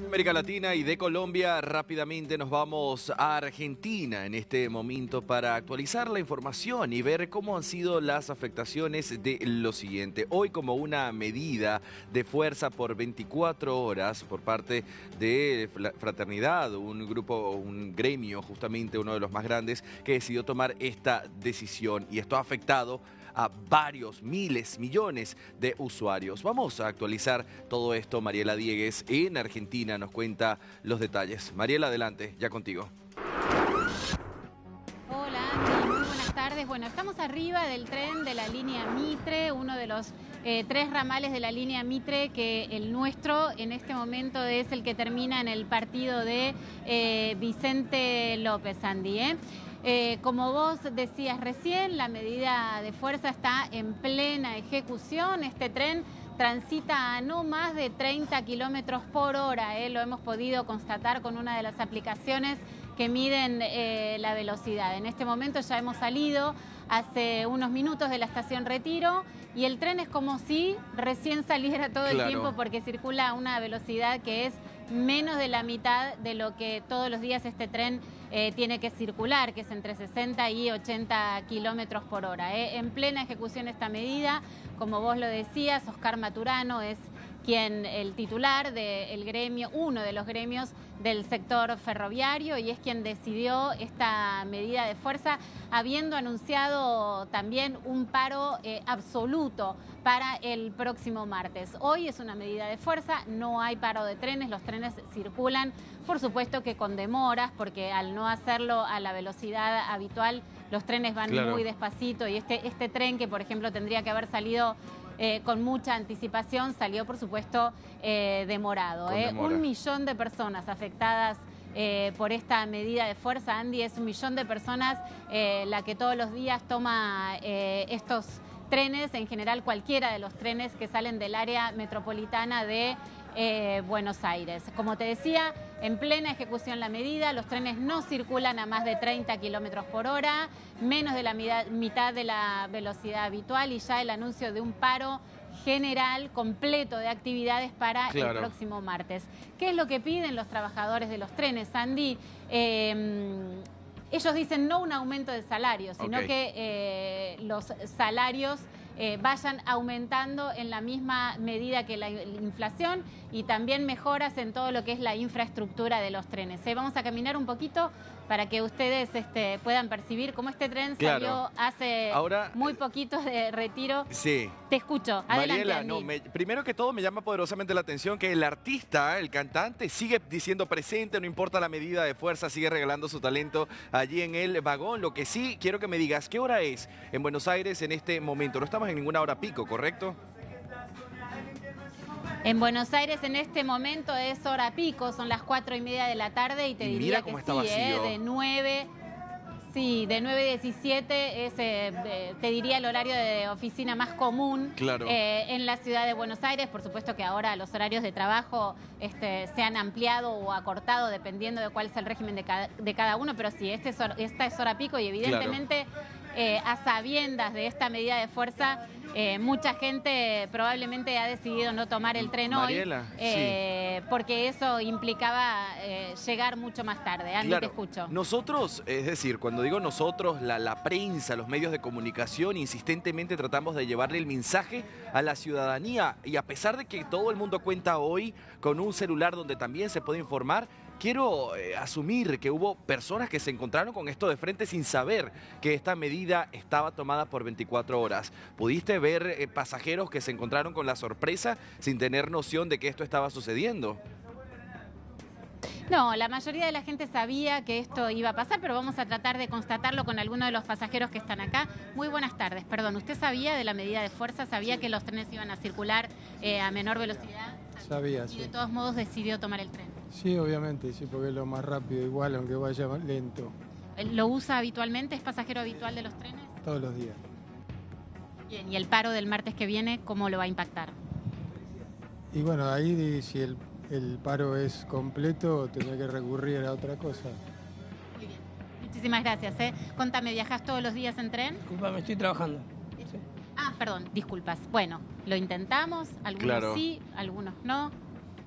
América Latina y de Colombia, rápidamente nos vamos a Argentina en este momento para actualizar la información y ver cómo han sido las afectaciones de lo siguiente. Hoy, como una medida de fuerza por 24 horas por parte de Fraternidad, un grupo, un gremio, justamente uno de los más grandes, que decidió tomar esta decisión, y esto ha afectado a varios, miles, millones de usuarios. Vamos a actualizar todo esto. Mariela Diegues en Argentina nos cuenta los detalles. Mariela, adelante, ya contigo. Hola Andy, muy buenas tardes. Bueno, estamos arriba del tren de la línea Mitre, uno de los 3 ramales de la línea Mitre, que el nuestro en este momento es el que termina en el partido de Vicente López, Andy, como vos decías recién, la medida de fuerza está en plena ejecución. Este tren transita a no más de 30 kilómetros por hora. Lo hemos podido constatar con una de las aplicaciones que miden la velocidad. En este momento ya hemos salido hace unos minutos de la estación Retiro y el tren es como si recién saliera todo el tiempo, porque circula a una velocidad que es menos de la mitad de lo que todos los días este tren tiene que circular, que es entre 60 y 80 kilómetros por hora. En plena ejecución esta medida, como vos lo decías, Oscar Maturano es el titular del gremio, uno de los gremios del sector ferroviario, y es quien decidió esta medida de fuerza, habiendo anunciado también un paro absoluto para el próximo martes. Hoy es una medida de fuerza, no hay paro de trenes, los trenes circulan, por supuesto que con demoras, porque al no hacerlo a la velocidad habitual, los trenes van muy despacito, y este tren, que por ejemplo tendría que haber salido con mucha anticipación, salió por supuesto demorado. 1 millón de personas afectadas por esta medida de fuerza, Andy. Es 1 millón de personas la que todos los días toma estos trenes, en general cualquiera de los trenes que salen del área metropolitana de Buenos Aires. Como te decía, en plena ejecución la medida, los trenes no circulan a más de 30 kilómetros por hora, menos de la mitad de la velocidad habitual, y ya el anuncio de un paro general completo de actividades para el próximo martes. ¿Qué es lo que piden los trabajadores de los trenes, Andy? Ellos dicen no un aumento de salario, sino que los salarios vayan aumentando en la misma medida que la inflación, y también mejoras en todo lo que es la infraestructura de los trenes. Vamos a caminar un poquito para que ustedes puedan percibir cómo este tren salió hace muy poquito de Retiro. Sí. Te escucho. Adelante, Mariela, primero que todo me llama poderosamente la atención que el artista, el cantante, sigue diciendo presente, no importa la medida de fuerza, sigue regalando su talento allí en el vagón. Lo que sí quiero que me digas, ¿qué hora es en Buenos Aires en este momento? No estamos en ninguna hora pico, ¿correcto? En Buenos Aires en este momento es hora pico, son las 4:30 de la tarde, y te diría que sí, de 9... Sí, de 9:17 es, te diría, el horario de oficina más común en la ciudad de Buenos Aires. Por supuesto que ahora los horarios de trabajo se han ampliado o acortado dependiendo de cuál es el régimen de cada uno, pero sí, esta es hora pico, y evidentemente a sabiendas de esta medida de fuerza, mucha gente probablemente ha decidido no tomar el tren hoy, porque eso implicaba llegar mucho más tarde. Andy, te escucho. Nosotros, es decir, cuando digo nosotros, la prensa, los medios de comunicación, insistentemente tratamos de llevarle el mensaje a la ciudadanía, y a pesar de que todo el mundo cuenta hoy con un celular donde también se puede informar, quiero asumir que hubo personas que se encontraron con esto de frente sin saber que esta medida estaba tomada por 24 horas. ¿Pudiste ver pasajeros que se encontraron con la sorpresa sin tener noción de que esto estaba sucediendo? No, la mayoría de la gente sabía que esto iba a pasar, pero vamos a tratar de constatarlo con algunos de los pasajeros que están acá. Muy buenas tardes. Perdón, ¿usted sabía de la medida de fuerza? ¿Sabía que los trenes iban a circular a menor velocidad? Sabía, y de todos modos decidió tomar el tren. Sí, obviamente, sí, porque es lo más rápido, igual, aunque vaya lento. ¿Lo usa habitualmente? ¿Es pasajero habitual de los trenes? Todos los días. Bien, ¿y el paro del martes que viene, cómo lo va a impactar? Y bueno, ahí si el paro es completo, tendrá que recurrir a otra cosa. Muy bien, muchísimas gracias. Contame, ¿viajas todos los días en tren? Disculpame, estoy trabajando. Sí. Ah, perdón, disculpas. Bueno, lo intentamos, algunos sí, algunos no.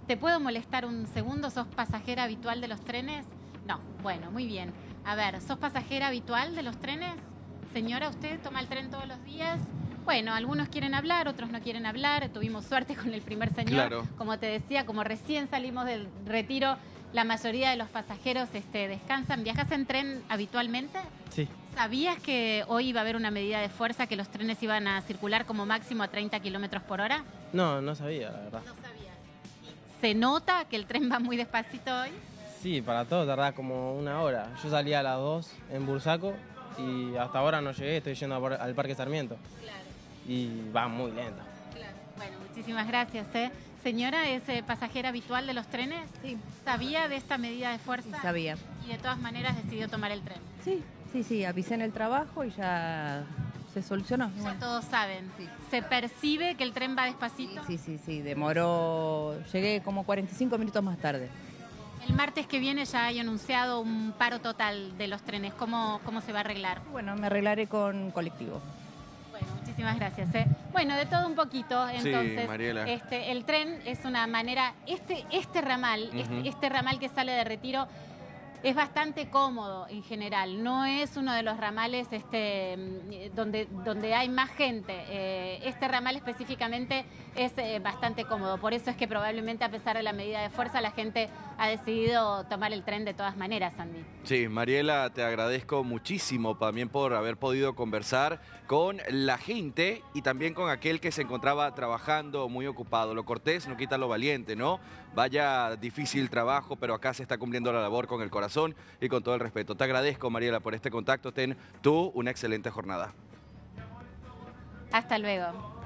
¿Te puedo molestar un segundo? ¿Sos pasajera habitual de los trenes? No, bueno, muy bien. A ver, ¿sos pasajera habitual de los trenes? Señora, ¿usted toma el tren todos los días? Bueno, algunos quieren hablar, otros no quieren hablar. Tuvimos suerte con el primer señor. Claro. Como te decía, como recién salimos del retiro, la mayoría de los pasajeros descansan. ¿Viajas en tren habitualmente? Sí. ¿Sabías que hoy iba a haber una medida de fuerza, que los trenes iban a circular como máximo a 30 kilómetros por hora? No, no sabía, la verdad. No sabías. ¿Se nota que el tren va muy despacito hoy? Sí, para todo tardás como 1 hora. Yo salí a las 2 en Bursaco y hasta ahora no llegué, estoy yendo al Parque Sarmiento. Claro, Y va muy lento. claro. Bueno, muchísimas gracias. Señora, ¿es pasajera habitual de los trenes? Sí, ¿Sabía de esta medida de sí, fuerza? sabía. Y de todas maneras decidió tomar el tren. Sí, avisé en el trabajo y ya se solucionó. Ya Bueno, todos saben. Sí. ¿Se percibe que el tren va despacito? sí, demoró, llegué como 45 minutos más tarde. El martes que viene ya hay anunciado un paro total de los trenes. ¿Cómo se va a arreglar? Bueno, me arreglaré con colectivo. Bueno, muchísimas gracias. Bueno, de todo un poquito, entonces. Mariela. El tren es una manera, este ramal, Ujú. este ramal que sale de Retiro es cómodo en general. No es uno de los ramales donde hay más gente. Este ramal específicamente es bastante cómodo. Por eso es que probablemente, a pesar de la medida de fuerza, la gente ha decidido tomar el tren de todas maneras, Andy. Sí, Mariela, te agradezco muchísimo también por haber podido conversar con la gente y también con aquel que se encontraba trabajando muy ocupado. Lo cortés no quita lo valiente, ¿no? Vaya difícil trabajo, pero acá se está cumpliendo la labor con el corazón y con todo el respeto. Te agradezco, Mariela, por este contacto. Ten tú una excelente jornada. Hasta luego.